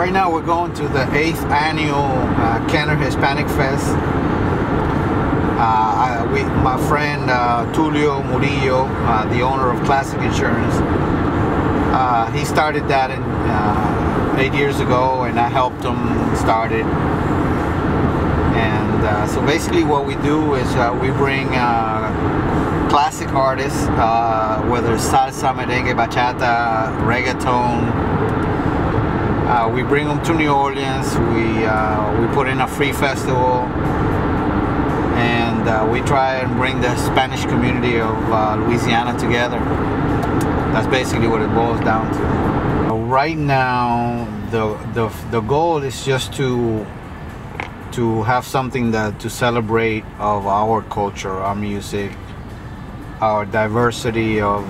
Right now we're going to the 8th annual Kenner Hispanic Fest. My friend Tulio Murillo, the owner of Classic Insurance, he started that in 8 years ago, and I helped him start it. And so basically what we do is we bring classic artists, whether it's salsa, merengue, bachata, reggaeton. We bring them to New Orleans. We put in a free festival, and we try and bring the Spanish community of Louisiana together. That's basically what it boils down to. Right now, the goal is just to have something to celebrate of our culture, our music, our diversity of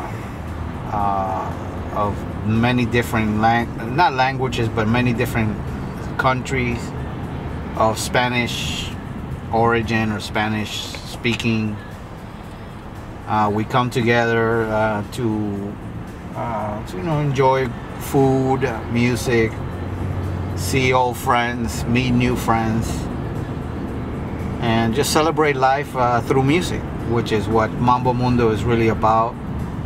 many different not languages, but many different countries of Spanish origin or Spanish speaking. We come together to enjoy food, music, see old friends, meet new friends, and just celebrate life through music, which is what Mambo Mundo is really about.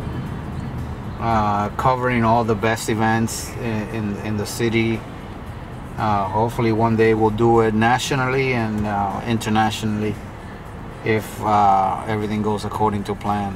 Covering all the best events in the city. Hopefully one day we'll do it nationally and internationally if everything goes according to plan.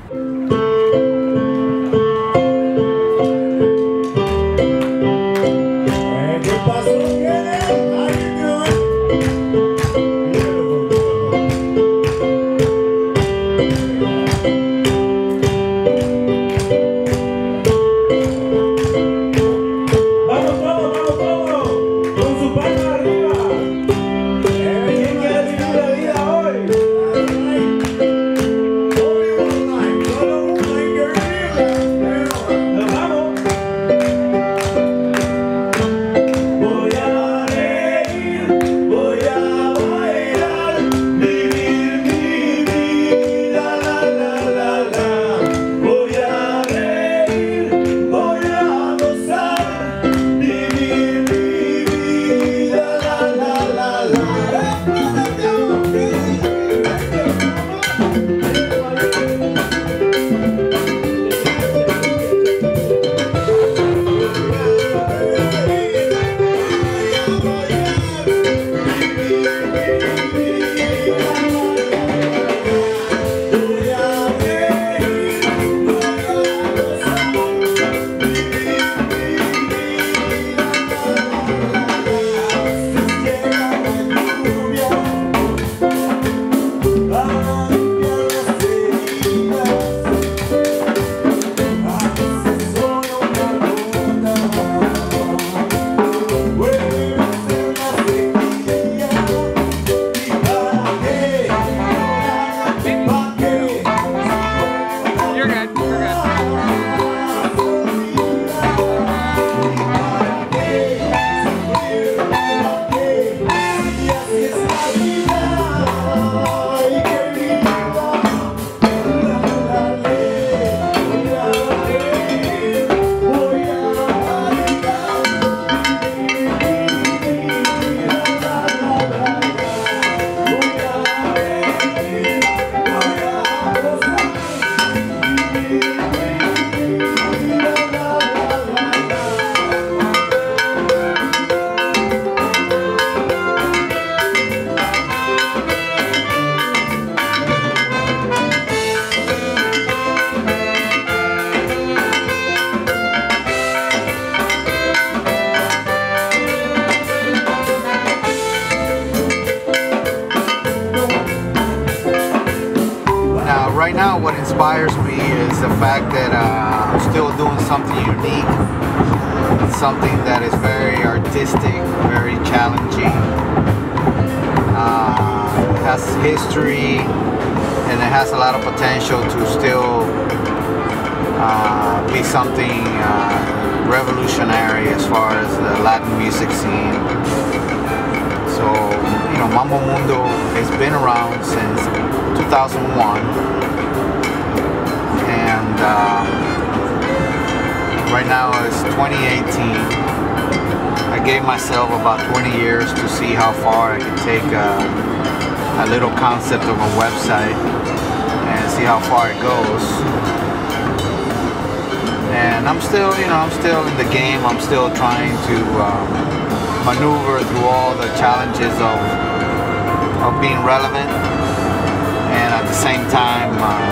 Right now, what inspires me is the fact that I'm still doing something unique, something that is very artistic, very challenging. It has history, and it has a lot of potential to still be something revolutionary as far as the Latin music scene. So, Mambo Mundo has been around since 2001. And right now it's 2018. gave myself about 20 years to see how far I can take a little concept of a website and see how far it goes. And I'm still, I'm still in the game. I'm still trying to maneuver through all the challenges of being relevant, and at the same time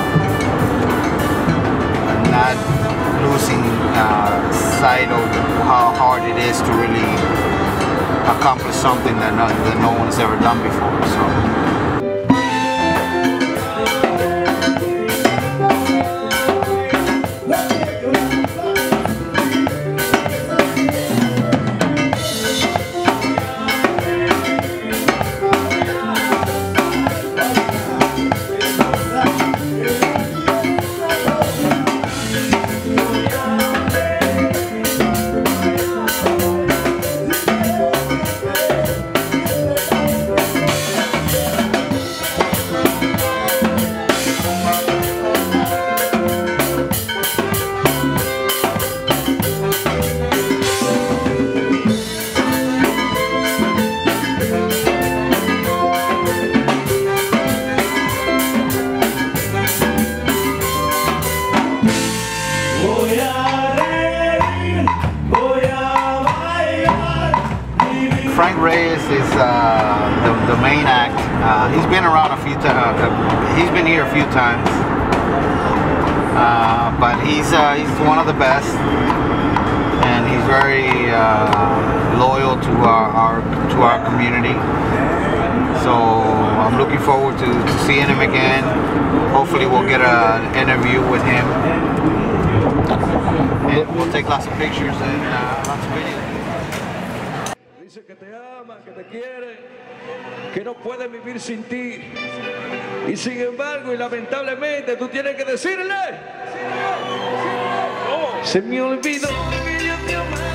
not losing sight of how hard it is to really accomplish something that no one's ever done before. So. Reyes is the main act. He's been around a few times. He's been here a few times, but he's one of the best, and he's very loyal to our community. So I'm looking forward to seeing him again. Hopefully we'll get an interview with him, and we'll take lots of pictures and lots of videos. Que te ama, que te quiere, que no puede vivir sin ti, y sin embargo y lamentablemente tú tienes que decirle, se me olvidó que yo te amaba.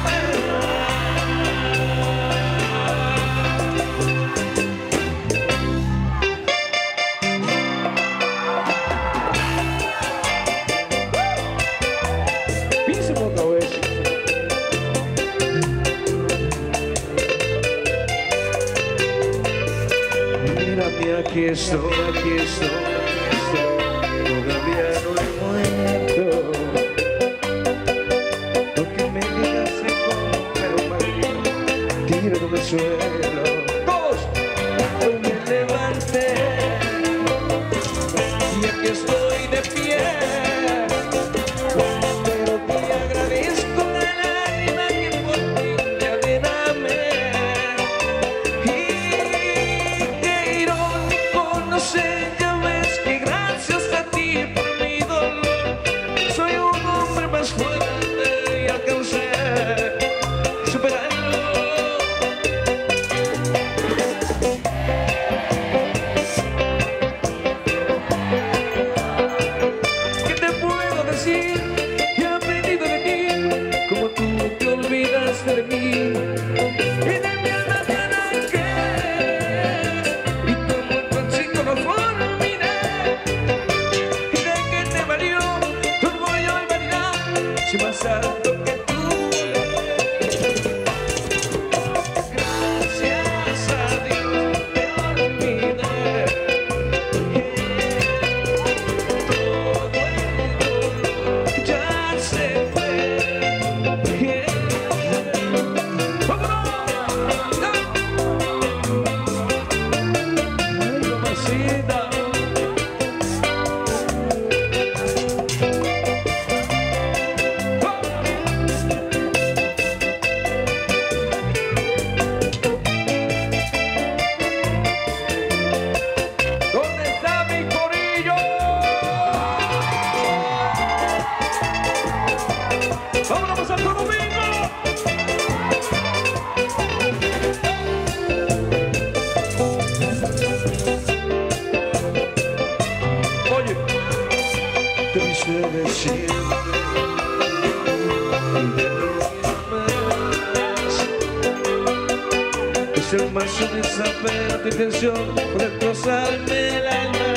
Aquí estoy, todavía no he muerto. Lo que me digas se pero mal, tíralo del suelo. Todos, hoy me levanté y aquí estoy de pie, pero te agradezco la lágrima que por ti me derramé. Ya ves que gracias a ti por mi dolor soy un hombre más fuerte y alcancé a superarlo. ¿Qué te puedo decir? He aprendido de ti como tú te olvidaste de mí. Más alto que tú, gracias a Dios te olvidé, todo el dolor ya se fue. Ay, mamacita. ¡Vámonos a Arturo! Oye, te hice decir es el más de saber tu intención por destrozarme el alma.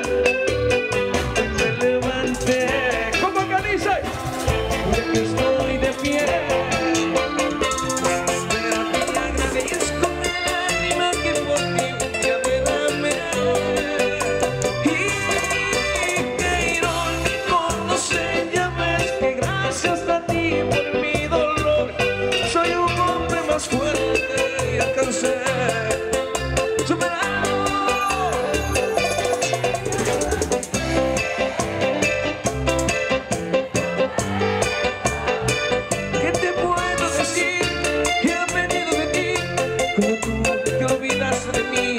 Me levanté, ¿cómo que dice? Estoy de pie, pero más fuerte y alcancé superarlo. ¿Qué te puedo decir? ¿Qué ha venido de ti cuando tú te olvidaste de mí?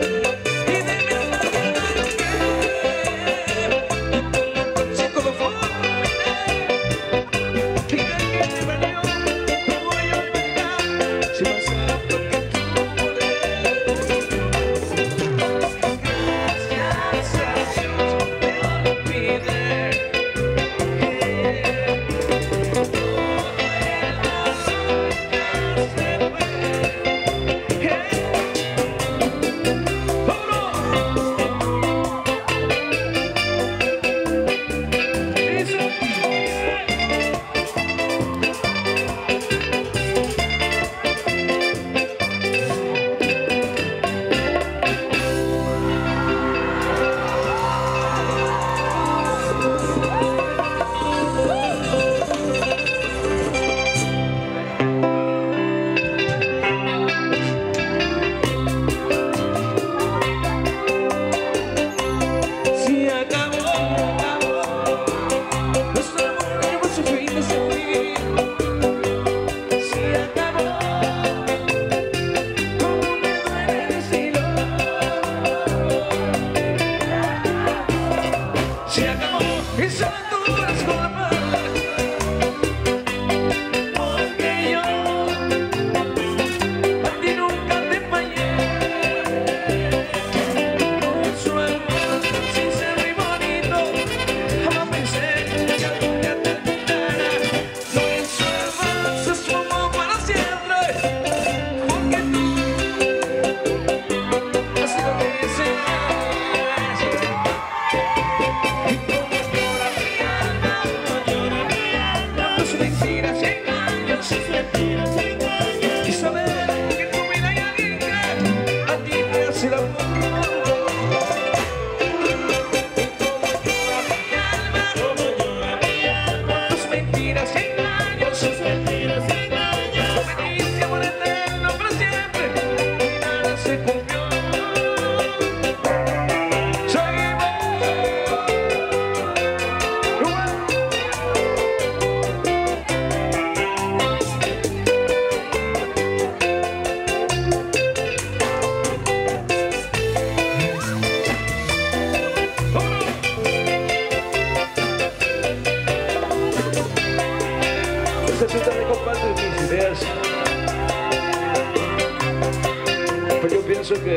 Pues yo pienso que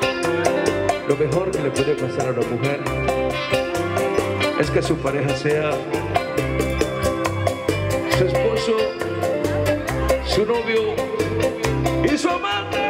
lo mejor que le puede pasar a una mujer es que su pareja sea su esposo, su novio y su amante.